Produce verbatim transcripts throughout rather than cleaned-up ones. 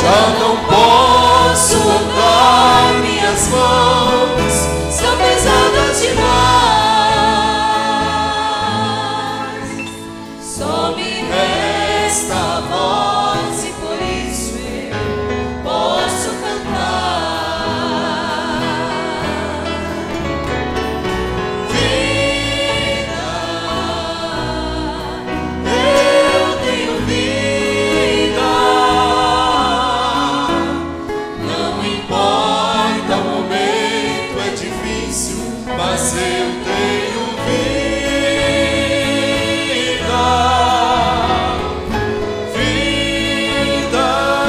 Já não posso andar, minhas mãos são pesadas demais. Só me resta a voz e por isso eu posso cantar. Vida, eu tenho vida. Não importa o momento, é difícil, mas eu tenho vida. Vida,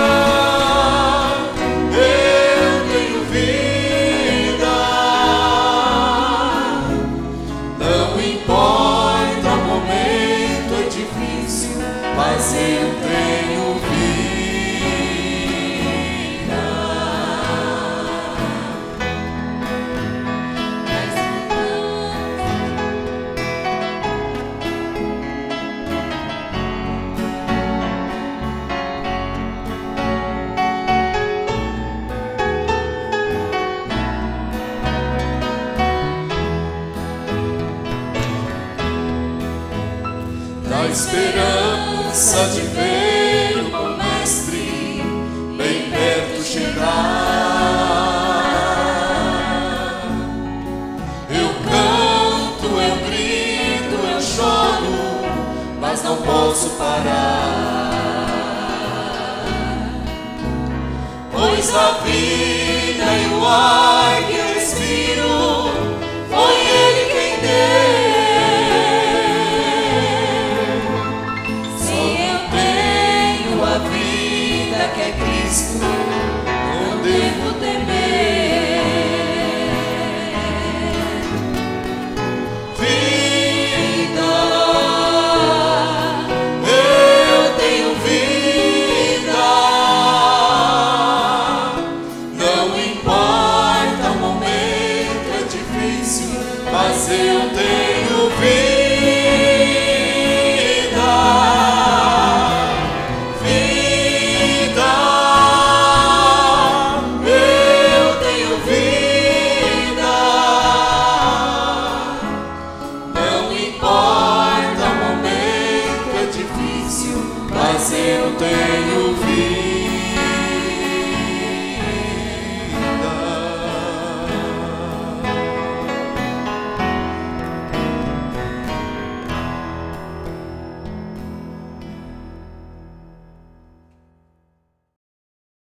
eu tenho vida. Não importa o momento, é difícil, mas eu tenho vida. Na esperança de ver o bom mestre bem perto chegar, eu canto, eu grito, eu choro, mas não posso parar, pois a vida